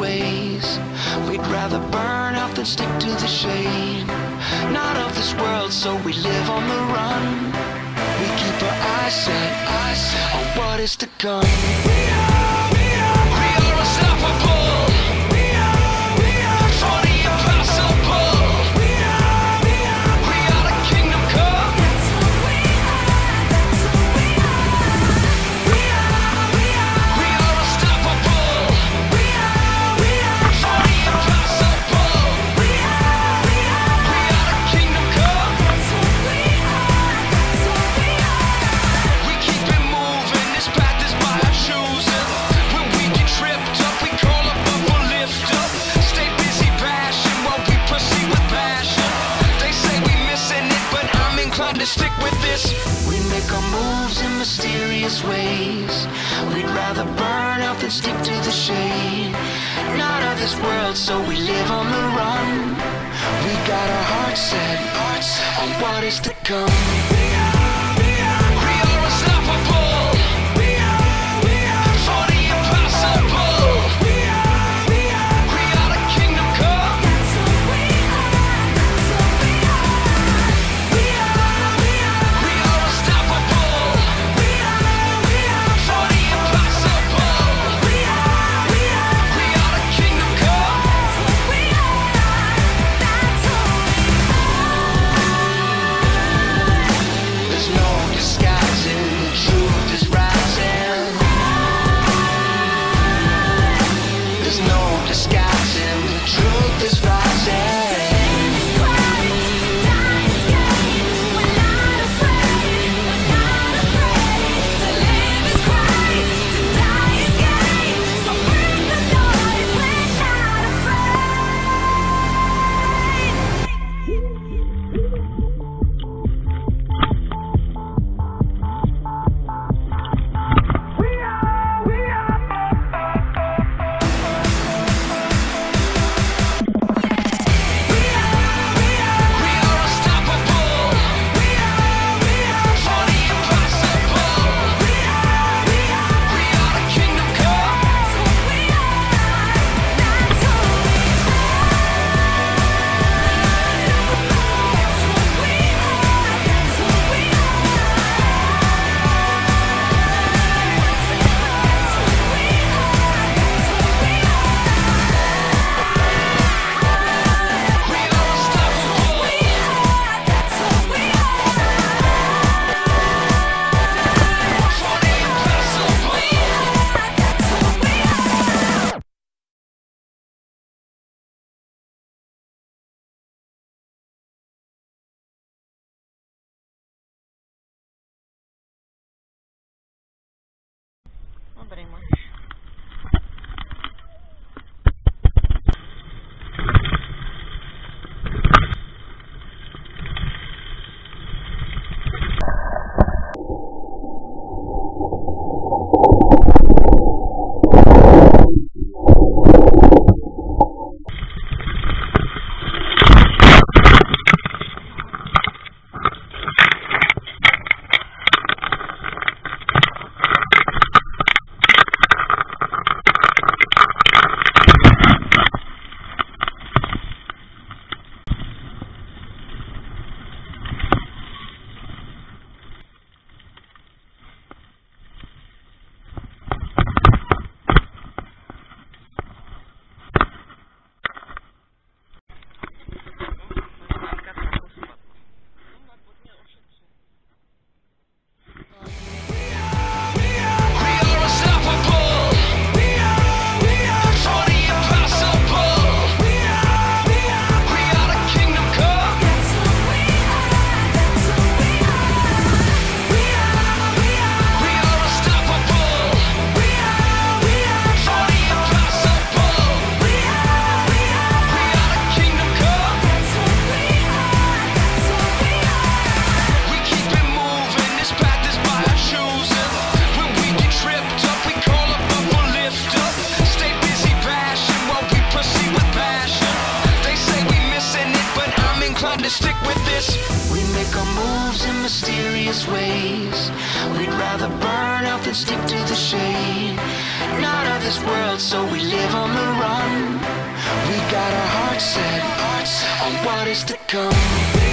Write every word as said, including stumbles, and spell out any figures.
ways. We'd rather burn out than stick to the shade. Not of this world, so we live on the run. We keep our eyes set, eyes set on what is to come. We are, we are, we are unstoppable. We are, we are for the impossible. We are, we are, we are the kingdom come. That's who we are, that's who we are. We are, we are, we are unstoppable. We are, we are for the impossible. We are, we are, we are the kingdom come. That's who we are, that's who we are. We keep it moving, this path is by our choosing. When we get tripped up, we call up up or lift up. Stay busy bashing while we proceed with passion. They say we missing it, but I'm inclined to stick with this. We make our moves in mysterious ways. We'd rather burn out than stick to the shade. Not of this world, so we live on the run. We got our hearts set, hearts set on what is to come. We are, we are, we are unstoppable. We are, we are for the impossible. We are, we are, we are the kingdom come. That's who we are, that's who we are. We are, we are, we are unstoppable. We are, we are for the impossible. We are, we are, we are the kingdom come. That's who we are, that's who we are. There's no disguising, the truth is rising. There's no disguising, the truth is rising. Andrei, mas... To stick with this. We make our moves in mysterious ways. We'd rather burn out than stick to the shade. Not of this world, so we live on the run. got our hearts set on what is to come.